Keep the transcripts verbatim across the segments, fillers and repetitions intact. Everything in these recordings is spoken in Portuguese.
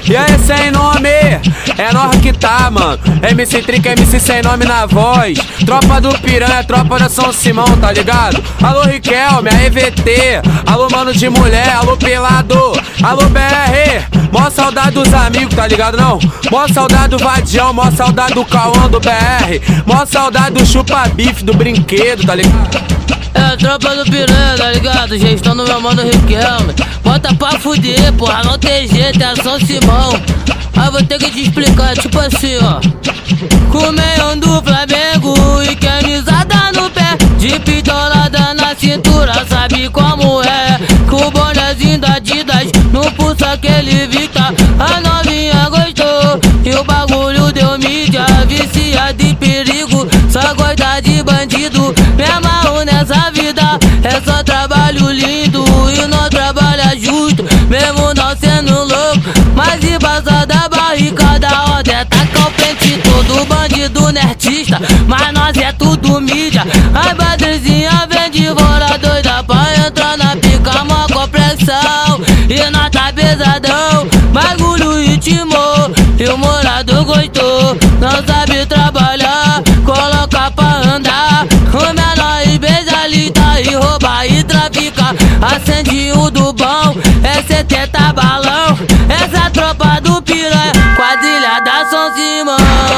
E aí, sem nome, é nós que tá, mano. M C Trinca, M C sem nome na voz. Tropa do Piranha, tropa da São Simão, tá ligado? Alô, Riquelme, a E V T. Alô, mano de mulher, alô, pelado. Alô, B R, mó saudade dos amigos, tá ligado não? Mó saudade do Vadião, mó saudade do Cauã do B R. Mó saudade do chupa-bife, do brinquedo, tá ligado? É a tropa do Piranha, tá ligado? Gestão do meu mano Riquelme. Bota pra fuder, porra, não tem jeito, é a São Simão. Aí vou ter que te explicar, tipo assim, ó. Com o meião do Flamengo e camisada no pé, de pitolada na cintura, sabe como é? Com o bonezinho da Adidas, no pulso aquele Vita. A novinha gostou e o bagulho deu mídia. Viciado em perigo, só gosta de bandido. Me amarro nessa vida, é só trabalho lindo e não trabalha justo, mesmo não sendo louco. Mas e passa da barricada, onde é tacar o pente todo bandido nertista. Mas nós é tudo mídia. A badrezinha vem de fora doida pra entrar na pica, mó compressão. E nós tá pesadão, bagulho ritmou e o morador gostou. Não sabe trabalhar, coloca pra andar. O menor e beija lita e rouba e trafica. Acende o do bom, é setenta balão. Essa tropa do Piranha, quadrilha da São Simão.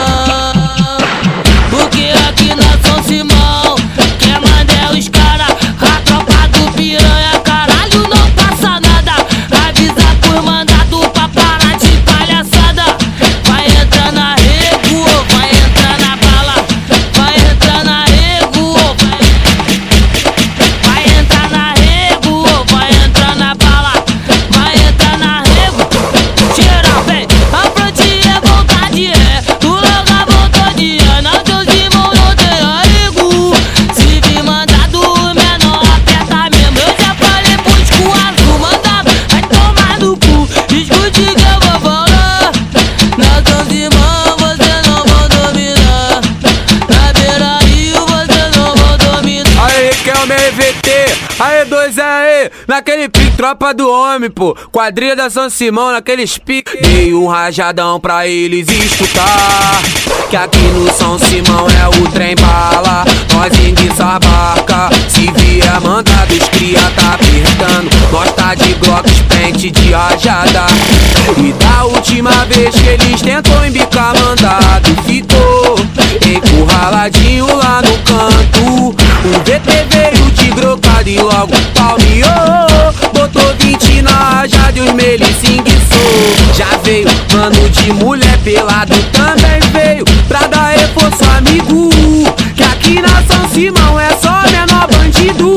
Porque aqui na São Simão, quem manda é os cara. A tropa do Piranha, caralho, não passa nada. Avisa por mandado pra parar de palhaçada. Vai entrar na rego, vai entrar na bala. Vai entrar na rego, vai... vai entrar na rego, vai entrar na bala. Vai entrar na rego. Tira, vem, a fronte é vontade, é. Tu logo a vontade, é. Na São Simão não tem arrego. Se vir mandado menor, aperta mesmo. Eu já falei pros cu azul, mandado, vai tomar no cu. Escute que eu vou falar. Na São Simão você não vai dominar. Na Beira Rio você não vai dominar. Aí, Riquelme, E V T, aí, dois aí, naquele pique, tropa do homem, pô. Quadrilha da São Simão, naqueles piques. Dei um rajadão pra eles escutar, que aqui no São Simão é o trem bala. Nós enguiça a barca, se vier mandado, os cria tá apertando. Nós tá de Glocks, pente de rajada. E da última vez que eles tentou embicar mandado, ficou encurraladinho lá no canto. O V T veio de grocado e logo palmeou. Botou vinte na rajada e os meles se enguiçou. Já veio mano de mulher pelado, também veio pra dar reforço amigo. Que aqui na São Simão é só menor bandido.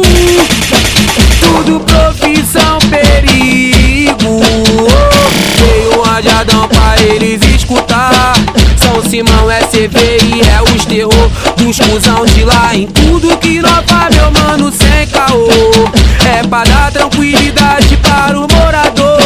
Tudo profissão perigo. Veio um rajadão pra eles escutar. São Simão é C V I, é os terror dos cuzão de lá. Em tudo que nós faz, meu mano, sem caô. É pra dar tranquilidade para o morador.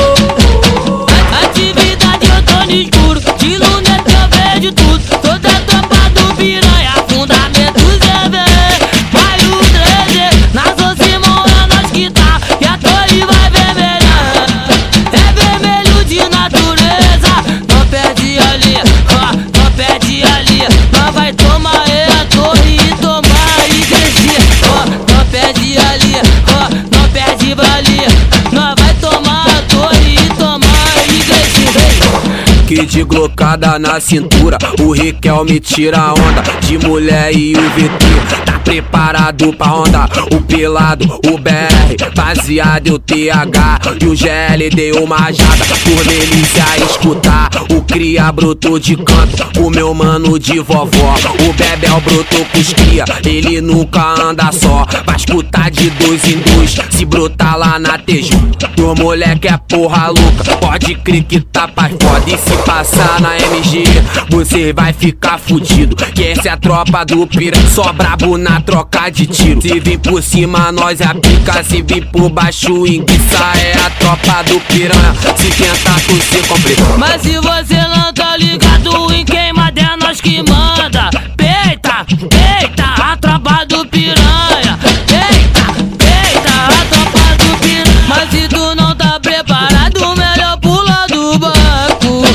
Atividade eu tô no escuro, de luneta eu vejo tudo. Toda a tropa do Piranha, fundamentos é ver. Vai o treze, na São Simão é nós que tá. E a torre vai vermelhar, é vermelho de natureza. Não perde ali, ó, não perde ali. Nós vai tomar é a torre e tomar a igreja. Ó, não perde ali, ó, não perde ali. Nós vai tomar a torre e tomar a igreja. Que de glocada na cintura, o Riquelme tira a onda. De mulher e o V T tá preparado pra onda. O pelado, o B R, baseado e o T H. E o G L deu uma rajada por delícia a escutar. O cria brotou de canto, o meu mano de vovó. O Bebel brotou com os cria, ele nunca anda só. Vai escutar de dois em dois, se brotar lá na Teju. O moleque é porra louca, pode crer que tá pra foda. E se passar na M G, você vai ficar fudido. Que essa é a tropa do Piranha, só brabo na troca de tiro. Se vir por cima, nós é a pica. Se vir por baixo, enguiça. É a tropa do Piranha, se tentar tu se complica. Mas se você não tá ligado em queimada, é nós que manda. Peita, peita, a tropa do Piranha. Peita, peita, a tropa do Piranha. Mas se tu não tá preparado, melhor pula do banco.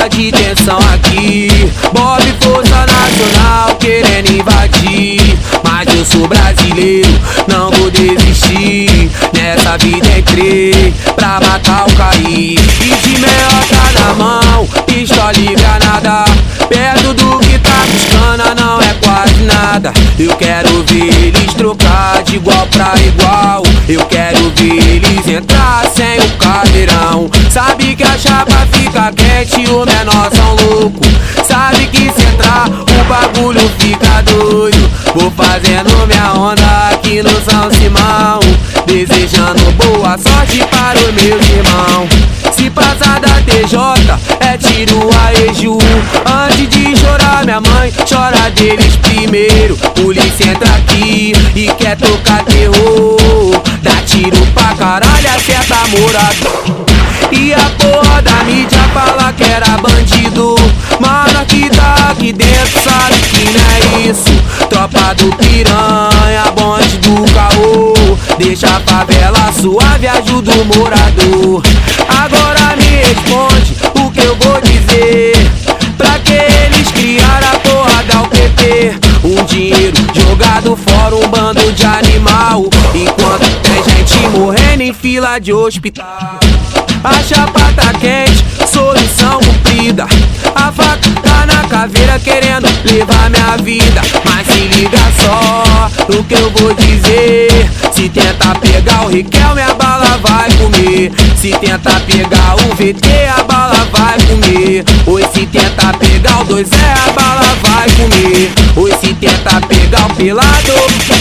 de tensão aqui. Bob Força Nacional querendo invadir, mas eu sou brasileiro, não vou desistir. Nessa vida entrei pra matar o cair. E de meiota na mão, pistola e granada, perto do que tá buscando não é quase nada. Eu quero ver eles trocar de igual pra igual. Eu quero ver eles entrar sem o cadeirão. Sabe que a chapa fica quente e o menor são louco. Sabe que se entrar o bagulho fica doido. Vou fazendo minha onda aqui no São Simão, desejando boa sorte para os meus irmãos. Se passar da T J é tiro a Eju. Antes de chorar minha mãe, chora deles primeiro. Polícia entra aqui e quer tocar terror, dá tiro pra caralho, acerta morador. E a porra da mídia fala que era bandido, mas nós que tá aqui dentro sabe que não é isso. Tropa do piranha, bonde do caô, deixa a favela suave, ajuda o morador. Agora me responde o que eu vou dizer. Pra que eles criaram a porra da U P P? Um dinheiro jogado fora, um bando de animal, enquanto tem gente morrendo em fila de hospital. A chapa tá quente, solução cumprida. A faca tá na caveira querendo levar minha vida. Mas se liga só no que eu vou dizer. Se tentar pegar o Riquelme, a bala vai comer. Se tentar pegar o V T, a bala vai comer. Ou se tentar pegar o dois E, a bala vai comer. Ou se tentar pegar o Pelado.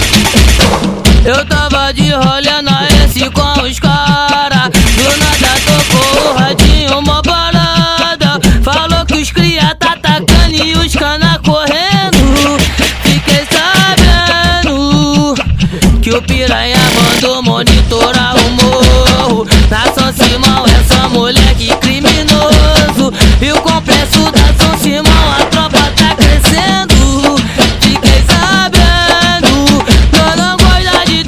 Eu tava de rolê na S com os cara, do nada tocou o radinho, uma parada. Falou que os cria tá atacando e os cana correndo. Fiquei sabendo que o piranha mandou monitorar o morro. Na São Simão essa moleque criminoso. E o complexo da São Simão a tropa tá crescendo. Fiquei sabendo, eu não gosto de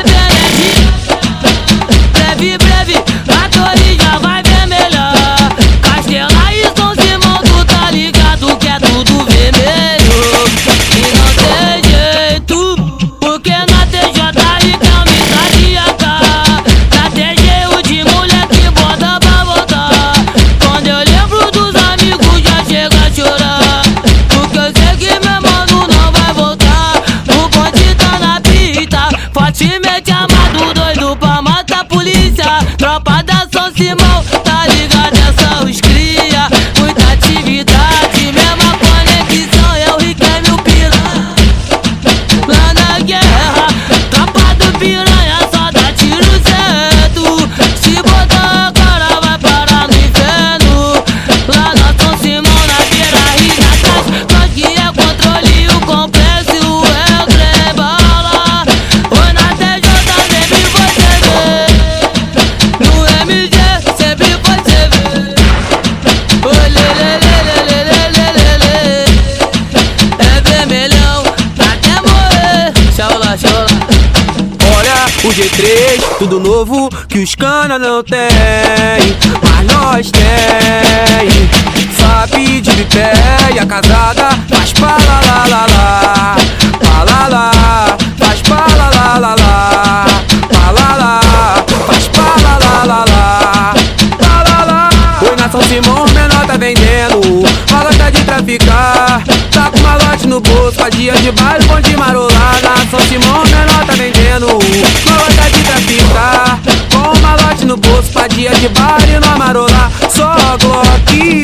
breve, breve, a torre já vai ver melhor. Castela e São Simão, tu tá ligado que é tudo vermelho. E não tem jeito, porque na T J Riquelme tá de A K. Na T G o de mulher que bota pra voltar. Quando eu lembro dos amigos já chega a chorar, porque eu sei que meu mano não vai voltar. O bonde tá na pista, fortemente amado, doido pra matar polícia. Tropa da São Simão, tá ligado? Essa os cria, muita atividade, mesma conexão. É o Riquelme e o piranha lá na guerra. Tropa do piranha só dá tiro certo. Se botar a cara vai parar no inferno. Lá na São Simão, na beira e na trás, nós que é controle o complexo, é o trem bala. Oi, na T J sempre você vê, no M G sempre você vê. Oi, lê, lê, lê, lê, lê, lê, lê, lê. É vermelhão até morrer. Tchau lá, tchau lá. Olha o G três, tudo novo que os cana não tem, mas nós tem. Sabe de pé e a casada faz pra lá lá lá lá, pra lá lá, faz pra lá lá lá lá, pra lá lá, faz pra lá lá lá lá, pra lá lá. Oi, na São Simão menor tá vendendo, mas gosta de traficar. Tá com malote no bolso, faz dia de baile, bom de marolar. Na São Simão menor tá vendendo, mas gosta de traficar. Com malote no bolso, faz dia de baile, não marolar. Só Glock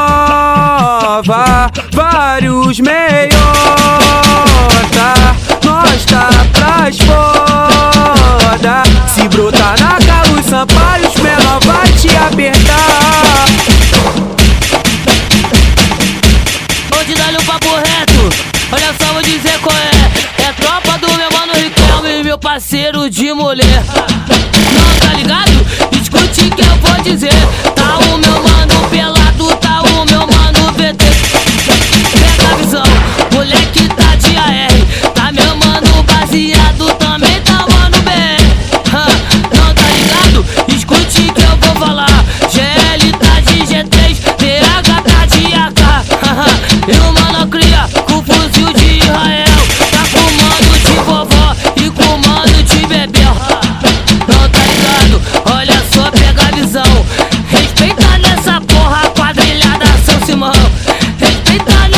nova, vários meiota. Nós tá pras foda. Se brotar na Carlos Sampaio, os menor vai te apertar. Vou te dar um papo reto, olha só, vou dizer qual é. É tropa do meu mano Riquelme, meu parceiro de mulher. Não tá ligado? Escute que eu vou dizer. Tá o meu mano pelado, tá o meu mano V T. Pega a visão, moleque tá de A R. Tá meu mano baseado, também tá mano B R. Não tá ligado? Escute que eu vou falar. G L tá de G três, T H tá vem dar